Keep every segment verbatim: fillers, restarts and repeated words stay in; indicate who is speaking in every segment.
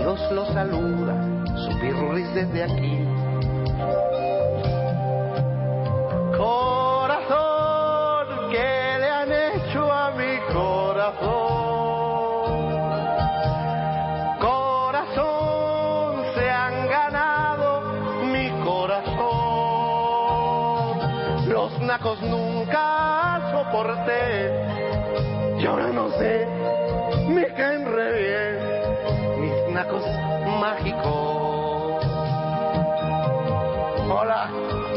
Speaker 1: todos los saluda su pirurris desde aquí. Corazón, ¿qué le han hecho a mi corazón? Corazón, se han ganado mi corazón. Los nacos nunca soporté y ahora no sé, me caen re bien mis nacos mágicos. Hola.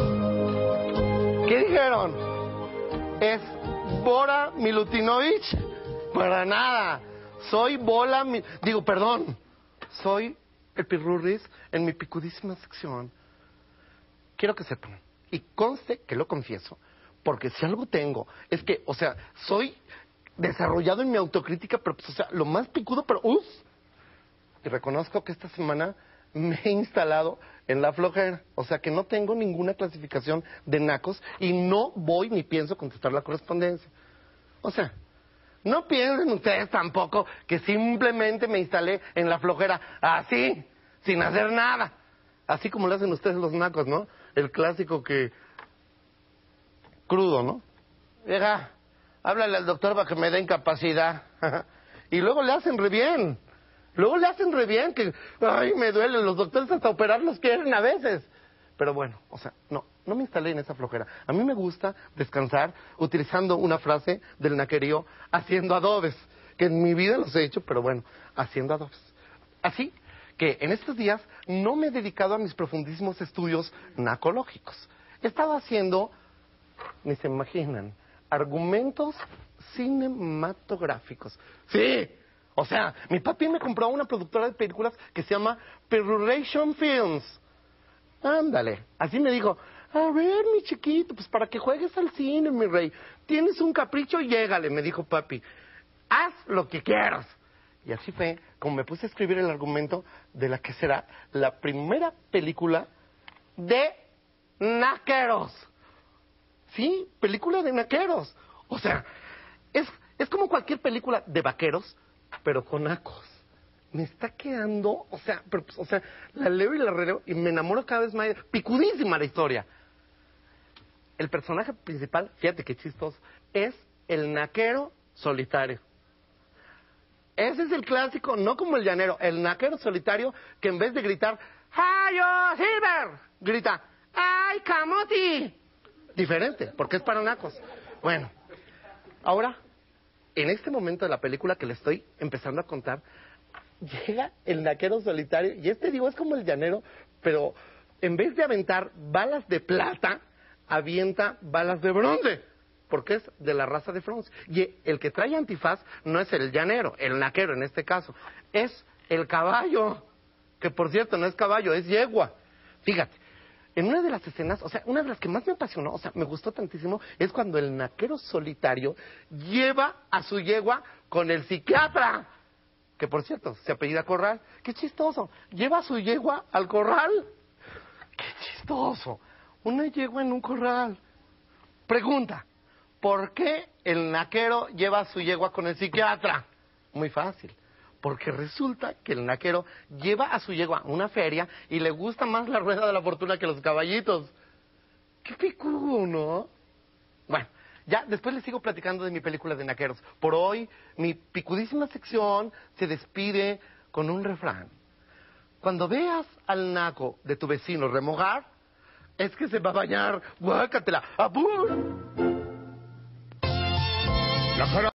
Speaker 1: ¿Qué dijeron? ¿Es Bora Milutinovich? Para nada. Soy Bola... Mi... Digo, perdón. Soy el Pirurris en mi picudísima sección. Quiero que sepan, y conste que lo confieso, porque si algo tengo, es que, o sea, soy desarrollado en mi autocrítica, pero, pues, o sea, lo más picudo, pero uff. Y reconozco que esta semana me he instalado en la flojera, o sea que no tengo ninguna clasificación de nacos y no voy ni pienso contestar la correspondencia. O sea, no piensen ustedes tampoco que simplemente me instalé en la flojera así, sin hacer nada. Así como lo hacen ustedes los nacos, ¿no? El clásico que... crudo, ¿no? Llega, háblale al doctor para que me dé incapacidad. Y luego le hacen re bien. Luego le hacen re bien, que, ay, me duele, los doctores hasta operar los quieren a veces. Pero bueno, o sea, no, no me instalé en esa flojera. A mí me gusta descansar utilizando una frase del naquerío, haciendo adobes, que en mi vida los he hecho, pero bueno, haciendo adobes. Así que en estos días no me he dedicado a mis profundísimos estudios nacológicos. He estado haciendo, ni se imaginan, argumentos cinematográficos. Sí. O sea, mi papi me compró una productora de películas que se llama Peruration Films. Ándale, así me dijo, a ver, mi chiquito, pues para que juegues al cine, mi rey. Tienes un capricho, llégale, me dijo papi. Haz lo que quieras. Y así fue como me puse a escribir el argumento de la que será la primera película de naqueros. Sí, película de naqueros. O sea, es, es como cualquier película de vaqueros, pero con nacos. Me está quedando, o sea, pero, o sea, la leo y la releo y me enamoro cada vez más. Picudísima la historia. El personaje principal, fíjate qué chistoso, es el naquero solitario. Ese es el clásico, no como el llanero, el naquero solitario que en vez de gritar, ¡Hayo Silver!, grita, ¡ay, Camoti! Diferente, porque es para nacos. Bueno, ahora, en este momento de la película que le estoy empezando a contar, llega el naquero solitario, y este, digo, es como el llanero, pero en vez de aventar balas de plata, avienta balas de bronce, porque es de la raza de bronce. Y el que trae antifaz no es el llanero, el naquero en este caso, es el caballo, que por cierto no es caballo, es yegua. Fíjate, en una de las escenas, o sea, una de las que más me apasionó, o sea, me gustó tantísimo, es cuando el naquero solitario lleva a su yegua con el psiquiatra, que por cierto, se apellida Corral. ¡Qué chistoso! Lleva a su yegua al corral. ¡Qué chistoso! Una yegua en un corral. Pregunta, ¿por qué el naquero lleva a su yegua con el psiquiatra? Muy fácil. Porque resulta que el naquero lleva a su yegua a una feria y le gusta más la rueda de la fortuna que los caballitos. ¡Qué picudo!, ¿no? Bueno, ya después les sigo platicando de mi película de naqueros. Por hoy, mi picudísima sección se despide con un refrán. Cuando veas al naco de tu vecino remojar, es que se va a bañar. ¡Guácatela! ¡Abur! La cara